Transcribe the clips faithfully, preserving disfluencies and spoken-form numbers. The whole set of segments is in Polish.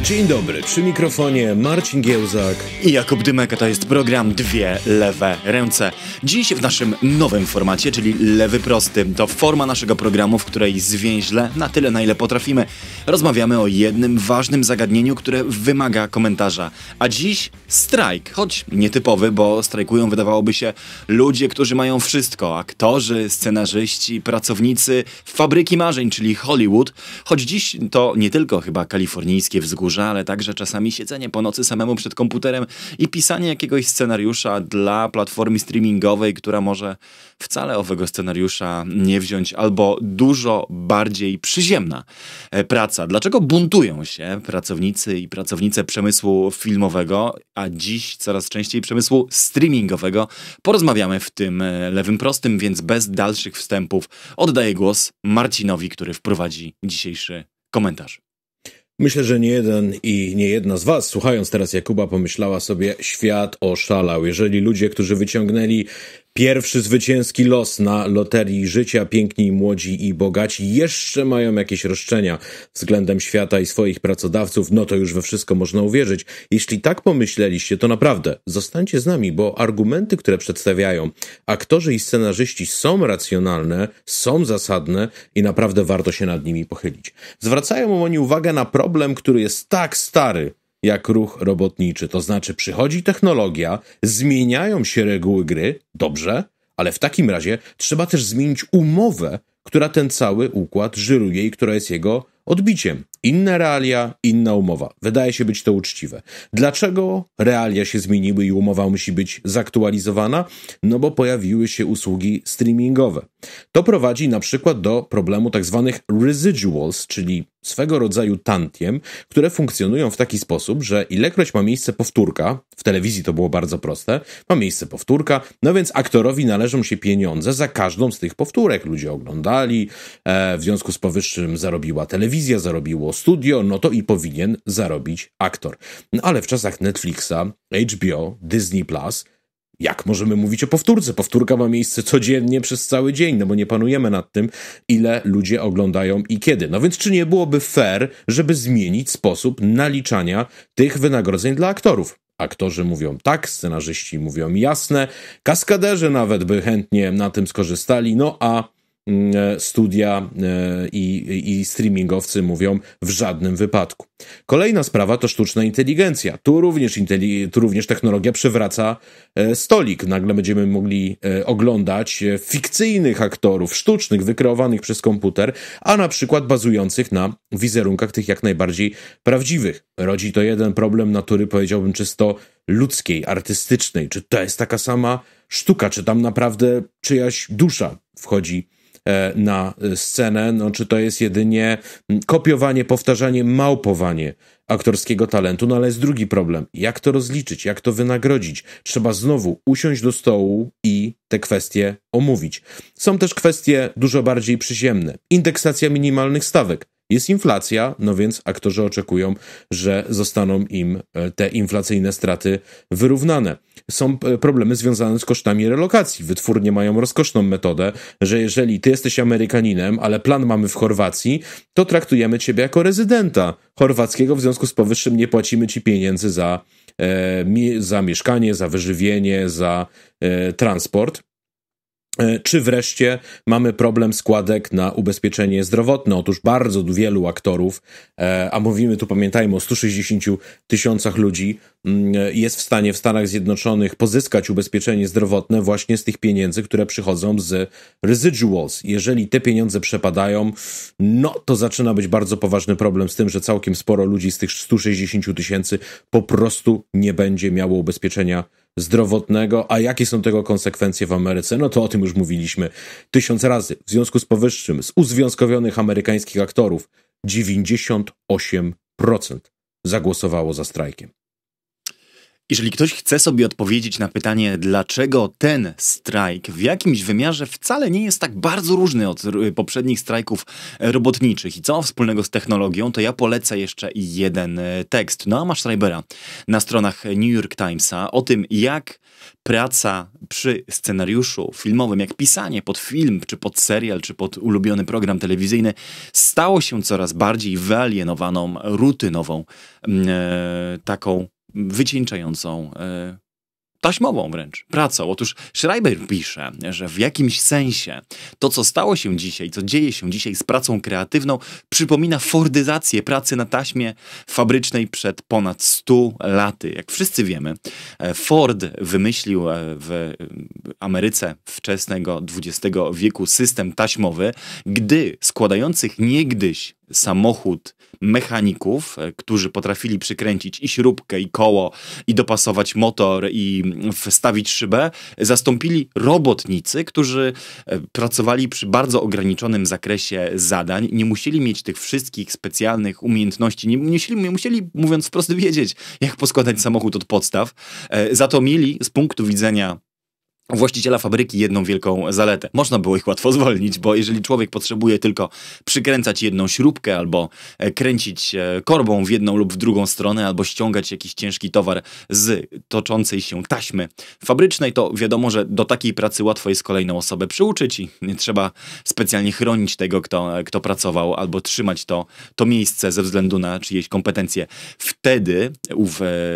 Dzień dobry, przy mikrofonie Marcin Giełzak i Jakub Dymek, a to jest program Dwie Lewe Ręce. Dziś w naszym nowym formacie, czyli Lewy Prosty. To forma naszego programu, w której zwięźle, na tyle na ile potrafimy, rozmawiamy o jednym ważnym zagadnieniu, które wymaga komentarza. A dziś strajk, choć nietypowy, bo strajkują, wydawałoby się, ludzie, którzy mają wszystko. Aktorzy, scenarzyści, pracownicy fabryki marzeń, czyli Hollywood. Choć dziś to nie tylko chyba kalifornijskie wzgórza, ale także czasami siedzenie po nocy samemu przed komputerem i pisanie jakiegoś scenariusza dla platformy streamingowej, która może wcale owego scenariusza nie wziąć, albo dużo bardziej przyziemna praca. Dlaczego buntują się pracownicy i pracownice przemysłu filmowego, a dziś coraz częściej przemysłu streamingowego? Porozmawiamy w tym Lewym Prostym, więc bez dalszych wstępów oddaję głos Marcinowi, który wprowadzi dzisiejszy komentarz. Myślę, że nie jeden i nie jedna z was, słuchając teraz Jakuba, pomyślała sobie, świat oszalał. Jeżeli ludzie, którzy wyciągnęli pierwszy zwycięski los na loterii życia, piękni, młodzi i bogaci, jeszcze mają jakieś roszczenia względem świata i swoich pracodawców, no to już we wszystko można uwierzyć. Jeśli tak pomyśleliście, to naprawdę zostańcie z nami, bo argumenty, które przedstawiają aktorzy i scenarzyści, są racjonalne, są zasadne i naprawdę warto się nad nimi pochylić. Zwracają oni uwagę na problem, który jest tak stary jak ruch robotniczy. To znaczy przychodzi technologia, zmieniają się reguły gry, dobrze, ale w takim razie trzeba też zmienić umowę, która ten cały układ żyruje i która jest jego odbiciem. Inne realia, inna umowa. Wydaje się być to uczciwe. Dlaczego realia się zmieniły i umowa musi być zaktualizowana? No bo pojawiły się usługi streamingowe. To prowadzi na przykład do problemu tak zwanych residuals, czyli swego rodzaju tantiem, które funkcjonują w taki sposób, że ilekroć ma miejsce powtórka, w telewizji to było bardzo proste, ma miejsce powtórka, no więc aktorowi należą się pieniądze za każdą z tych powtórek. Ludzie oglądali, e, w związku z powyższym zarobiła telewizja, zarobiło studio, no to i powinien zarobić aktor. No ale w czasach Netflixa, H B O, Disney Plus, jak możemy mówić o powtórce? Powtórka ma miejsce codziennie przez cały dzień, no bo nie panujemy nad tym, ile ludzie oglądają i kiedy. No więc czy nie byłoby fair, żeby zmienić sposób naliczania tych wynagrodzeń dla aktorów? Aktorzy mówią tak, scenarzyści mówią jasne, kaskaderzy nawet by chętnie na tym skorzystali, no a studia i, i streamingowcy mówią w żadnym wypadku. Kolejna sprawa to sztuczna inteligencja. Tu również, inteli- tu również technologia przywraca stolik. Nagle będziemy mogli oglądać fikcyjnych aktorów, sztucznych, wykreowanych przez komputer, a na przykład bazujących na wizerunkach tych jak najbardziej prawdziwych. Rodzi to jeden problem natury, powiedziałbym, czysto ludzkiej, artystycznej. Czy to jest taka sama sztuka? Czy tam naprawdę czyjaś dusza wchodzi na scenę, no czy to jest jedynie kopiowanie, powtarzanie, małpowanie aktorskiego talentu, no ale jest drugi problem. Jak to rozliczyć? Jak to wynagrodzić? Trzeba znowu usiąść do stołu i te kwestie omówić. Są też kwestie dużo bardziej przyziemne. Indeksacja minimalnych stawek. Jest inflacja, no więc aktorzy oczekują, że zostaną im te inflacyjne straty wyrównane. Są problemy związane z kosztami relokacji. Wytwórnie mają rozkoszną metodę, że jeżeli ty jesteś Amerykaninem, ale plan mamy w Chorwacji, to traktujemy ciebie jako rezydenta chorwackiego, w związku z powyższym nie płacimy ci pieniędzy za, e, mi, za mieszkanie, za wyżywienie, za e, transport. Czy wreszcie mamy problem składek na ubezpieczenie zdrowotne? Otóż bardzo wielu aktorów, a mówimy tu, pamiętajmy, o stu sześćdziesięciu tysiącach ludzi, jest w stanie w Stanach Zjednoczonych pozyskać ubezpieczenie zdrowotne właśnie z tych pieniędzy, które przychodzą z residuals. Jeżeli te pieniądze przepadają, no to zaczyna być bardzo poważny problem z tym, że całkiem sporo ludzi z tych stu sześćdziesięciu tysięcy po prostu nie będzie miało ubezpieczenia zdrowotnego. A jakie są tego konsekwencje w Ameryce? No to o tym już mówiliśmy tysiąc razy. W związku z powyższym, z uzwiązkowionych amerykańskich aktorów dziewięćdziesiąt osiem procent zagłosowało za strajkiem. Jeżeli ktoś chce sobie odpowiedzieć na pytanie, dlaczego ten strajk w jakimś wymiarze wcale nie jest tak bardzo różny od poprzednich strajków robotniczych i co ma wspólnego z technologią, to ja polecę jeszcze jeden tekst Noama Schreibera na stronach New York Timesa o tym, jak praca przy scenariuszu filmowym, jak pisanie pod film, czy pod serial, czy pod ulubiony program telewizyjny stało się coraz bardziej wyalienowaną, rutynową, e, taką wycieńczającą, e, taśmową wręcz pracą. Otóż Schreiber pisze, że w jakimś sensie to, co stało się dzisiaj, co dzieje się dzisiaj z pracą kreatywną, przypomina fordyzację pracy na taśmie fabrycznej przed ponad stu laty. Jak wszyscy wiemy, Ford wymyślił w Ameryce wczesnego dwudziestego wieku system taśmowy, gdy składających niegdyś samochód mechaników, którzy potrafili przykręcić i śrubkę, i koło, i dopasować motor, i wstawić szybę, zastąpili robotnicy, którzy pracowali przy bardzo ograniczonym zakresie zadań, nie musieli mieć tych wszystkich specjalnych umiejętności, nie musieli, nie musieli mówiąc wprost, wiedzieć, jak poskładać samochód od podstaw. Za to mieli z punktu widzenia właściciela fabryki jedną wielką zaletę. Można było ich łatwo zwolnić, bo jeżeli człowiek potrzebuje tylko przykręcać jedną śrubkę albo kręcić korbą w jedną lub w drugą stronę, albo ściągać jakiś ciężki towar z toczącej się taśmy fabrycznej, to wiadomo, że do takiej pracy łatwo jest kolejną osobę przyuczyć i nie trzeba specjalnie chronić tego, kto, kto pracował, albo trzymać to, to miejsce ze względu na czyjeś kompetencje. Wtedy w,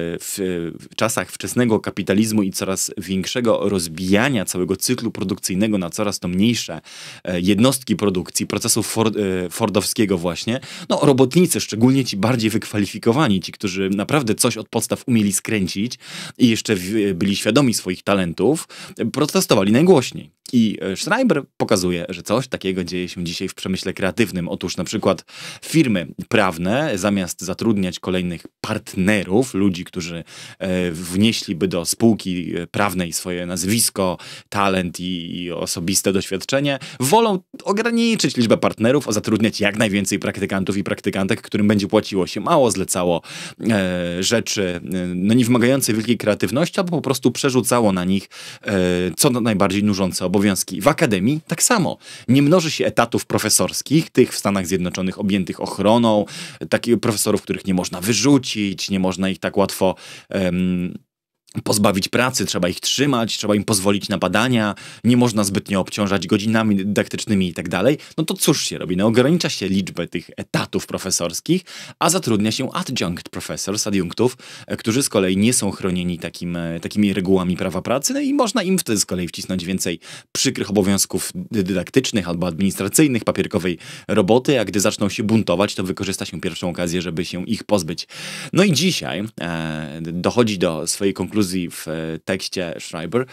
w, w czasach wczesnego kapitalizmu i coraz większego rozbijania całego cyklu produkcyjnego na coraz to mniejsze jednostki produkcji, procesu Ford, fordowskiego właśnie, no robotnicy, szczególnie ci bardziej wykwalifikowani, ci, którzy naprawdę coś od podstaw umieli skręcić i jeszcze byli świadomi swoich talentów, protestowali najgłośniej. I Schreiber pokazuje, że coś takiego dzieje się dzisiaj w przemyśle kreatywnym. Otóż na przykład firmy prawne, zamiast zatrudniać kolejnych partnerów, ludzi, którzy wnieśliby do spółki prawnej swoje nazwisko, talent i, i osobiste doświadczenie, wolą ograniczyć liczbę partnerów, a zatrudniać jak najwięcej praktykantów i praktykantek, którym będzie płaciło się mało, zlecało e, rzeczy no, nie wymagające wielkiej kreatywności, albo po prostu przerzucało na nich e, co najbardziej nużące obowiązki. W akademii tak samo. Nie mnoży się etatów profesorskich, tych w Stanach Zjednoczonych objętych ochroną, takich profesorów, których nie można wyrzucić, nie można ich tak łatwo um, pozbawić pracy, trzeba ich trzymać, trzeba im pozwolić na badania, nie można zbytnio obciążać godzinami dydaktycznymi i tak dalej. No to cóż się robi? No ogranicza się liczbę tych etatów profesorskich, a zatrudnia się adjunct professors, adiunktów, którzy z kolei nie są chronieni takim, takimi regułami prawa pracy, no i można im wtedy z kolei wcisnąć więcej przykrych obowiązków dydaktycznych albo administracyjnych, papierkowej roboty, a gdy zaczną się buntować, to wykorzysta się pierwszą okazję, żeby się ich pozbyć. No i dzisiaj e, dochodzi do swojej konkluzji w tekście Schreiber,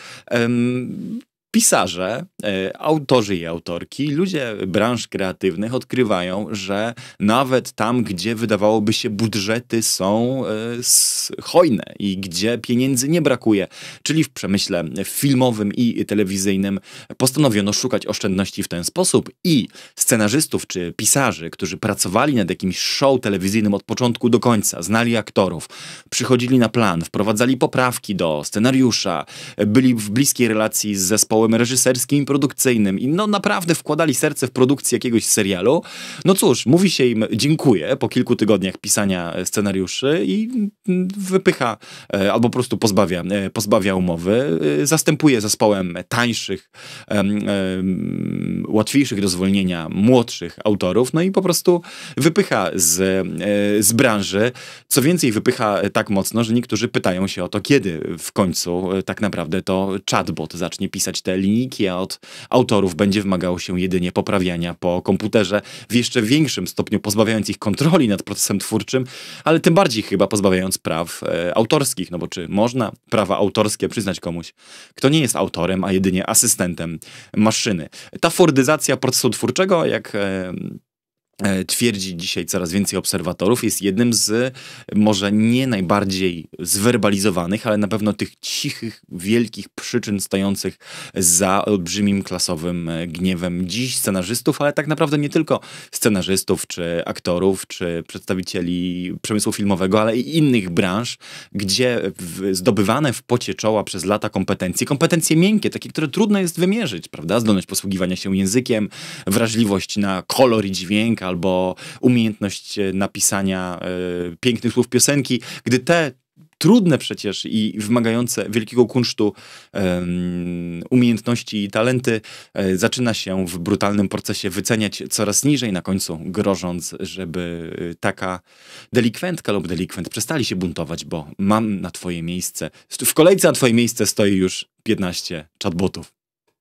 pisarze, autorzy i autorki, ludzie branż kreatywnych odkrywają, że nawet tam, gdzie wydawałoby się budżety są hojne i gdzie pieniędzy nie brakuje, czyli w przemyśle filmowym i telewizyjnym, postanowiono szukać oszczędności w ten sposób i scenarzystów czy pisarzy, którzy pracowali nad jakimś show telewizyjnym od początku do końca, znali aktorów, przychodzili na plan, wprowadzali poprawki do scenariusza, byli w bliskiej relacji z zespołem reżyserskim i produkcyjnym i no naprawdę wkładali serce w produkcję jakiegoś serialu, no cóż, mówi się im dziękuję po kilku tygodniach pisania scenariuszy i wypycha albo po prostu pozbawia, pozbawia umowy, zastępuje zespołem tańszych, um, um, łatwiejszych do zwolnienia młodszych autorów, no i po prostu wypycha z, z branży. Co więcej, wypycha tak mocno, że niektórzy pytają się o to, kiedy w końcu tak naprawdę to chatbot zacznie pisać te linijki, a od autorów będzie wymagało się jedynie poprawiania po komputerze, w jeszcze większym stopniu pozbawiając ich kontroli nad procesem twórczym, ale tym bardziej chyba pozbawiając praw e, autorskich, no bo czy można prawa autorskie przyznać komuś, kto nie jest autorem, a jedynie asystentem maszyny. Ta fordyzacja procesu twórczego, jak e, twierdzi dzisiaj coraz więcej obserwatorów, jest jednym z może nie najbardziej zwerbalizowanych, ale na pewno tych cichych, wielkich przyczyn stojących za olbrzymim klasowym gniewem dziś scenarzystów, ale tak naprawdę nie tylko scenarzystów, czy aktorów, czy przedstawicieli przemysłu filmowego, ale i innych branż, gdzie zdobywane w pocie czoła przez lata kompetencje, kompetencje miękkie, takie, które trudno jest wymierzyć, prawda? Zdolność posługiwania się językiem, wrażliwość na kolor i dźwięk, albo umiejętność napisania y, pięknych słów piosenki, gdy te trudne przecież i wymagające wielkiego kunsztu um, umiejętności i talenty e, zaczyna się w brutalnym procesie wyceniać coraz niżej, na końcu grożąc, żeby taka delikwentka lub delikwent przestali się buntować, bo mam na twoje miejsce, w kolejce na twoje miejsce stoi już piętnaście chatbotów.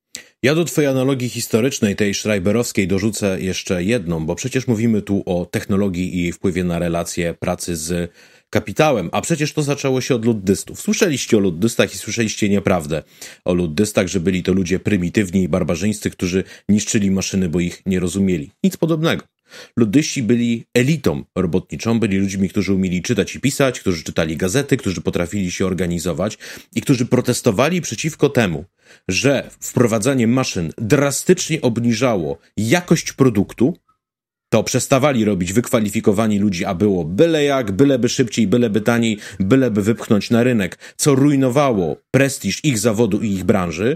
Ja do twojej analogii historycznej, tej schreiberowskiej, dorzucę jeszcze jedną, bo przecież mówimy tu o technologii i jej wpływie na relacje pracy z kapitałem, a przecież to zaczęło się od luddystów. Słyszeliście o luddystach i słyszeliście nieprawdę o luddystach, że byli to ludzie prymitywni i barbarzyńscy, którzy niszczyli maszyny, bo ich nie rozumieli. Nic podobnego. Luddyści byli elitą robotniczą, byli ludźmi, którzy umieli czytać i pisać, którzy czytali gazety, którzy potrafili się organizować i którzy protestowali przeciwko temu, że wprowadzanie maszyn drastycznie obniżało jakość produktu. To przestawali robić wykwalifikowani ludzi, a było byle jak, byleby szybciej, byleby taniej, byleby wypchnąć na rynek, co rujnowało prestiż ich zawodu i ich branży.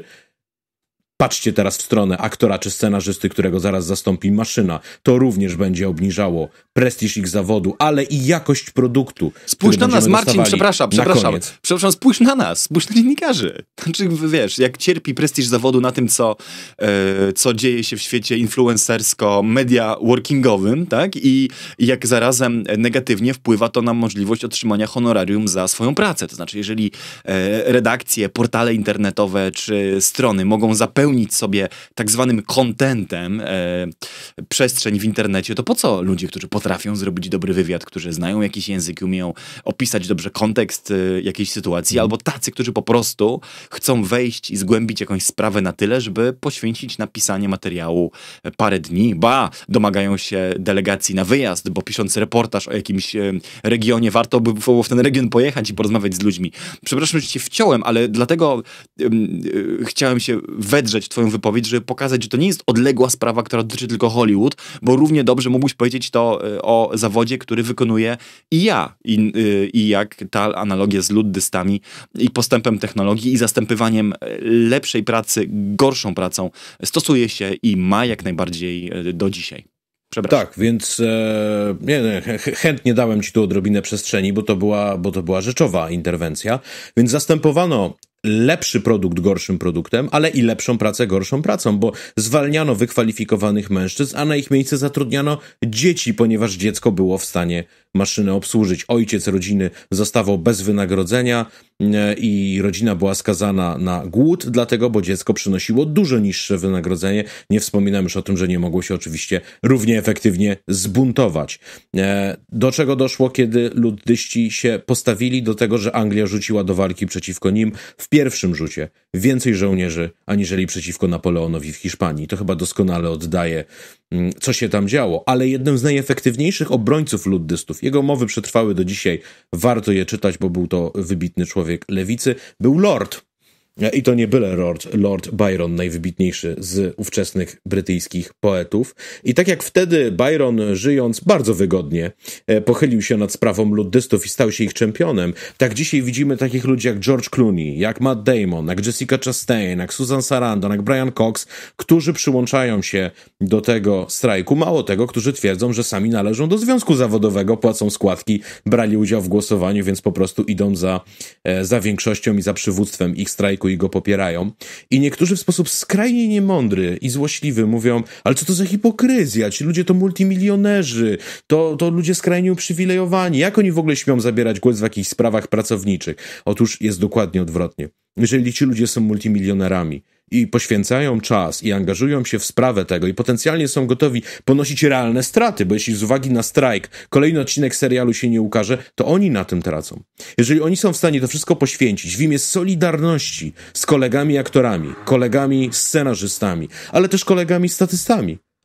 Patrzcie teraz w stronę aktora czy scenarzysty, którego zaraz zastąpi maszyna. To również będzie obniżało prestiż ich zawodu, ale i jakość produktu. Spójrz na nas, Marcin, przepraszam, przepraszam. Przepraszam, spójrz na nas, spójrz na dziennikarzy. Znaczy, wiesz, jak cierpi prestiż zawodu na tym, co, e, co dzieje się w świecie influencersko-media workingowym, tak? I jak zarazem negatywnie wpływa to na możliwość otrzymania honorarium za swoją pracę. To znaczy, jeżeli e, redakcje, portale internetowe czy strony mogą zapełnić sobie tak zwanym contentem e, przestrzeń w internecie, to po co ludzie, którzy potrafią zrobić dobry wywiad, którzy znają jakiś język, umieją opisać dobrze kontekst e, jakiejś sytuacji, albo tacy, którzy po prostu chcą wejść i zgłębić jakąś sprawę na tyle, żeby poświęcić na pisanie materiału parę dni, ba, domagają się delegacji na wyjazd, bo pisząc reportaż o jakimś e, regionie, warto by było w ten region pojechać i porozmawiać z ludźmi. Przepraszam, że cię wciąłem, ale dlatego e, e, chciałem się wedrzeć twoją wypowiedź, żeby pokazać, że to nie jest odległa sprawa, która dotyczy tylko Hollywood, bo równie dobrze mógłbyś powiedzieć to y, o zawodzie, który wykonuję i ja. I, y, i jak ta analogia z luddystami i postępem technologii i zastępywaniem lepszej pracy gorszą pracą stosuje się i ma jak najbardziej y, do dzisiaj. Tak, więc e, nie, nie, chętnie dałem ci tu odrobinę przestrzeni, bo to była, bo to była rzeczowa interwencja, więc zastępowano lepszy produkt gorszym produktem, ale i lepszą pracę gorszą pracą, bo zwalniano wykwalifikowanych mężczyzn, a na ich miejsce zatrudniano dzieci, ponieważ dziecko było w stanie maszynę obsłużyć. Ojciec rodziny zostawał bez wynagrodzenia i rodzina była skazana na głód, dlatego, bo dziecko przynosiło dużo niższe wynagrodzenie. Nie wspominam już o tym, że nie mogło się oczywiście równie efektywnie zbuntować. Do czego doszło, kiedy luddyści się postawili? Do tego, że Anglia rzuciła do walki przeciwko nim w pierwszym rzucie więcej żołnierzy, aniżeli przeciwko Napoleonowi w Hiszpanii. To chyba doskonale oddaje, co się tam działo. Ale jednym z najefektywniejszych obrońców luddystów, jego mowy przetrwały do dzisiaj, warto je czytać, bo był to wybitny człowiek lewicy, był Lord. I to nie byle Lord, Lord Byron, najwybitniejszy z ówczesnych brytyjskich poetów. I tak jak wtedy Byron, żyjąc bardzo wygodnie, pochylił się nad sprawą luddystów i stał się ich czempionem, tak dzisiaj widzimy takich ludzi jak George Clooney, jak Matt Damon, jak Jessica Chastain, jak Susan Sarandon, jak Brian Cox, którzy przyłączają się do tego strajku. Mało tego, którzy twierdzą, że sami należą do związku zawodowego, płacą składki, brali udział w głosowaniu, więc po prostu idą za, za większością i za przywództwem ich strajku i go popierają. I niektórzy w sposób skrajnie niemądry i złośliwy mówią, ale co to za hipokryzja? Ci ludzie to multimilionerzy, to, to ludzie skrajnie uprzywilejowani. Jak oni w ogóle śmią zabierać głos w jakichś sprawach pracowniczych? Otóż jest dokładnie odwrotnie. Jeżeli ci ludzie są multimilionerami i poświęcają czas i angażują się w sprawę tego i potencjalnie są gotowi ponosić realne straty, bo jeśli z uwagi na strajk kolejny odcinek serialu się nie ukaże, to oni na tym tracą. Jeżeli oni są w stanie to wszystko poświęcić w imię solidarności z kolegami aktorami, kolegami scenarzystami, ale też kolegami statystami,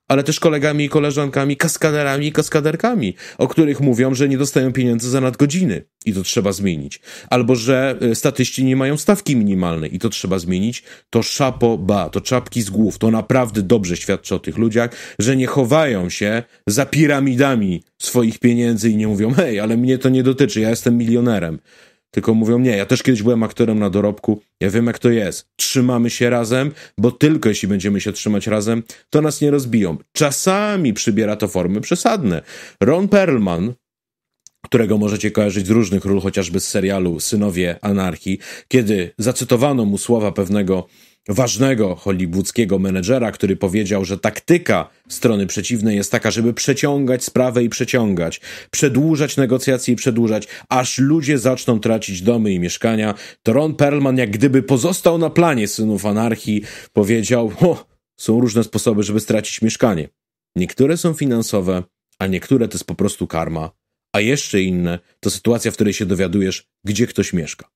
ale też kolegami i koleżankami, kaskaderami i kaskaderkami, o których mówią, że nie dostają pieniędzy za nadgodziny i to trzeba zmienić. Albo, że statyści nie mają stawki minimalnej i to trzeba zmienić. To szapo ba, to czapki z głów. To naprawdę dobrze świadczy o tych ludziach, że nie chowają się za piramidami swoich pieniędzy i nie mówią, hej, ale mnie to nie dotyczy, ja jestem milionerem. Tylko mówią, nie, ja też kiedyś byłem aktorem na dorobku, ja wiem jak to jest. Trzymamy się razem, bo tylko jeśli będziemy się trzymać razem, to nas nie rozbiją. Czasami przybiera to formy przesadne. Ron Perlman, którego możecie kojarzyć z różnych ról, chociażby z serialu Synowie Anarchii, kiedy zacytowano mu słowa pewnego ważnego hollywoodzkiego menedżera, który powiedział, że taktyka strony przeciwnej jest taka, żeby przeciągać sprawę i przeciągać, przedłużać negocjacje i przedłużać, aż ludzie zaczną tracić domy i mieszkania, to Ron Perlman jak gdyby pozostał na planie Synów Anarchii, powiedział, o, są różne sposoby, żeby stracić mieszkanie. Niektóre są finansowe, a niektóre to jest po prostu karma, a jeszcze inne to sytuacja, w której się dowiadujesz, gdzie ktoś mieszka.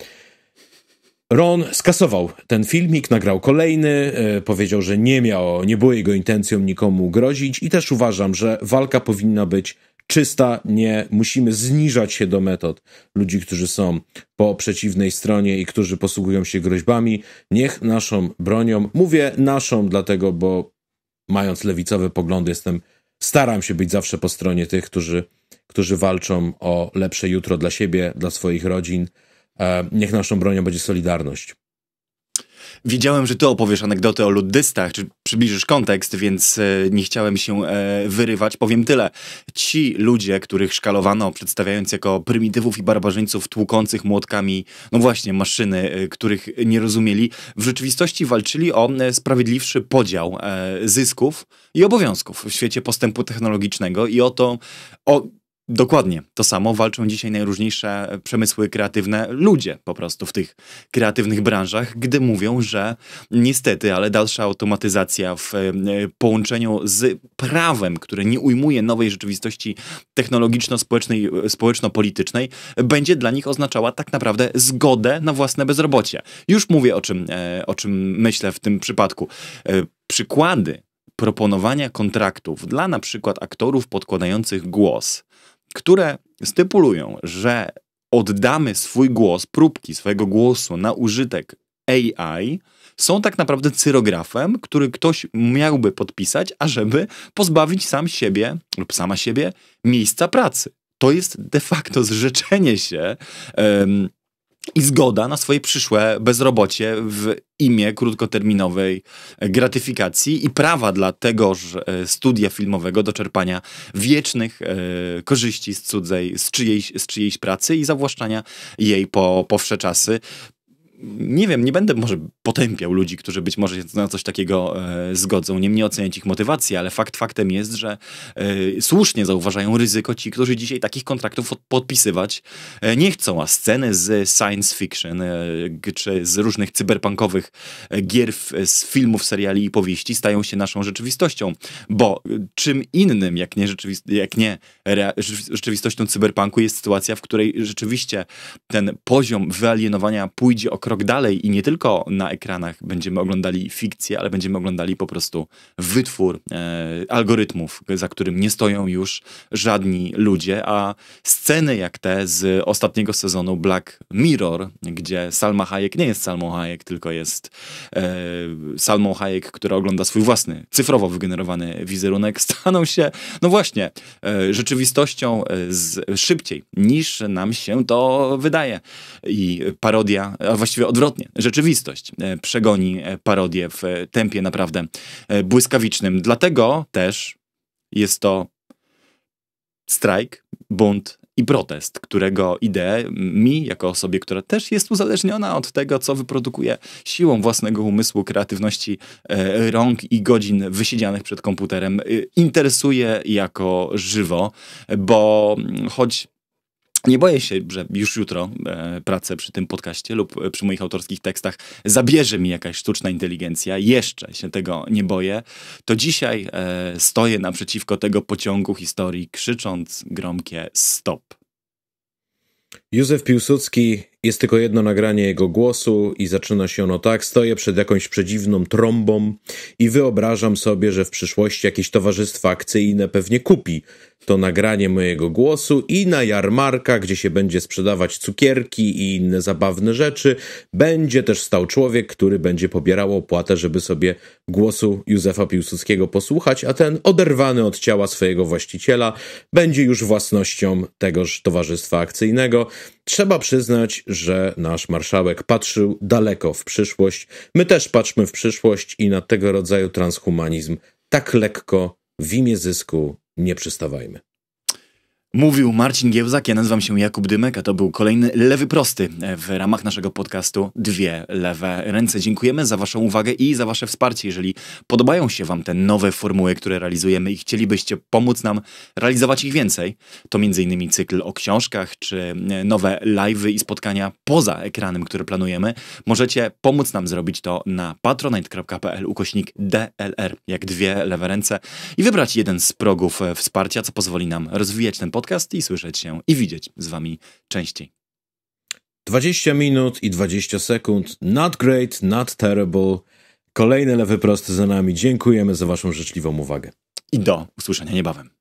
Ron skasował ten filmik, nagrał kolejny, e, powiedział, że nie miał, nie było jego intencją nikomu grozić i też uważam, że walka powinna być czysta, nie musimy zniżać się do metod ludzi, którzy są po przeciwnej stronie i którzy posługują się groźbami. Niech naszą bronią, mówię naszą dlatego, bo mając lewicowe poglądy jestem, staram się być zawsze po stronie tych, którzy, którzy walczą o lepsze jutro dla siebie, dla swoich rodzin. Niech naszą bronią będzie solidarność. Wiedziałem, że ty opowiesz anegdotę o luddystach, czy przybliżysz kontekst, więc nie chciałem się wyrywać. Powiem tyle. Ci ludzie, których szkalowano, przedstawiając jako prymitywów i barbarzyńców tłukących młotkami, no właśnie, maszyny, których nie rozumieli, w rzeczywistości walczyli o sprawiedliwszy podział zysków i obowiązków w świecie postępu technologicznego i o to, o dokładnie to samo walczą dzisiaj najróżniejsze przemysły kreatywne, ludzie po prostu w tych kreatywnych branżach, gdy mówią, że niestety, ale dalsza automatyzacja w połączeniu z prawem, które nie ujmuje nowej rzeczywistości technologiczno-społecznej, społeczno-politycznej, będzie dla nich oznaczała tak naprawdę zgodę na własne bezrobocie. Już mówię o czym, o czym myślę w tym przypadku. Przykłady proponowania kontraktów dla na przykład aktorów podkładających głos, które stypulują, że oddamy swój głos, próbki swojego głosu na użytek A I, są tak naprawdę cyrografem, który ktoś miałby podpisać, ażeby pozbawić sam siebie lub sama siebie miejsca pracy. To jest de facto zrzeczenie się um, i zgoda na swoje przyszłe bezrobocie w imię krótkoterminowej gratyfikacji i prawa dla tegoż studia filmowego do czerpania wiecznych e, korzyści z cudzej, z czyjejś, z czyjejś pracy i zawłaszczania jej po, po wsze czasy. Nie wiem, nie będę może potępiał ludzi, którzy być może się na coś takiego e, zgodzą, nie mnie oceniać ich motywacji, ale fakt faktem jest, że e, słusznie zauważają ryzyko ci, którzy dzisiaj takich kontraktów od, podpisywać e, nie chcą, a sceny z science fiction e, czy z różnych cyberpunkowych e, gier, w, z filmów, seriali i powieści stają się naszą rzeczywistością, bo e, czym innym, jak nie, rzeczywist- jak nie rea- rzeczywistością cyberpunku jest sytuacja, w której rzeczywiście ten poziom wyalienowania pójdzie o krok dalej i nie tylko na ekranach będziemy oglądali fikcję, ale będziemy oglądali po prostu wytwór e, algorytmów, za którym nie stoją już żadni ludzie, a sceny jak te z ostatniego sezonu Black Mirror, gdzie Salma Hayek nie jest Salmą Hayek, tylko jest e, Salmą Hayek, która ogląda swój własny, cyfrowo wygenerowany wizerunek, staną się, no właśnie, e, rzeczywistością e, z, szybciej niż nam się to wydaje. I parodia, a właściwie odwrotnie, rzeczywistość e, przegoni parodię w tempie naprawdę e, błyskawicznym. Dlatego też jest to strajk, bunt i protest, którego ideę mi, jako osobie, która też jest uzależniona od tego, co wyprodukuje siłą własnego umysłu, kreatywności e, rąk i godzin wysiedzianych przed komputerem, e, interesuje jako żywo, bo choć nie boję się, że już jutro e, pracę przy tym podcaście lub e, przy moich autorskich tekstach zabierze mi jakaś sztuczna inteligencja. Jeszcze się tego nie boję. To dzisiaj e, stoję naprzeciwko tego pociągu historii, krzycząc gromkie stop. Józef Piłsudski, jest tylko jedno nagranie jego głosu i zaczyna się ono tak: stoję przed jakąś przedziwną trąbą i wyobrażam sobie, że w przyszłości jakieś towarzystwo akcyjne pewnie kupi to nagranie mojego głosu i na jarmarkach, gdzie się będzie sprzedawać cukierki i inne zabawne rzeczy, będzie też stał człowiek, który będzie pobierał opłatę, żeby sobie głosu Józefa Piłsudskiego posłuchać, a ten, oderwany od ciała swojego właściciela, będzie już własnością tegoż towarzystwa akcyjnego. Trzeba przyznać, że nasz marszałek patrzył daleko w przyszłość. My też patrzmy w przyszłość i na tego rodzaju transhumanizm tak lekko w imię zysku nie przystawajmy. Mówił Marcin Giełzak, ja nazywam się Jakub Dymek, a to był kolejny Lewy Prosty w ramach naszego podcastu Dwie Lewe Ręce. Dziękujemy za waszą uwagę i za wasze wsparcie. Jeżeli podobają się wam te nowe formuły, które realizujemy i chcielibyście pomóc nam realizować ich więcej, to między innymi cykl o książkach, czy nowe live'y i spotkania poza ekranem, które planujemy, możecie pomóc nam zrobić to na patronite.pl ukośnik DLR, jak Dwie Lewe Ręce, i wybrać jeden z progów wsparcia, co pozwoli nam rozwijać ten podcast i słyszeć się i widzieć z wami częściej. dwadzieścia minut i dwadzieścia sekund. Not great, not terrible. Kolejny Lewy Prosty za nami. Dziękujemy za waszą życzliwą uwagę. I do usłyszenia niebawem.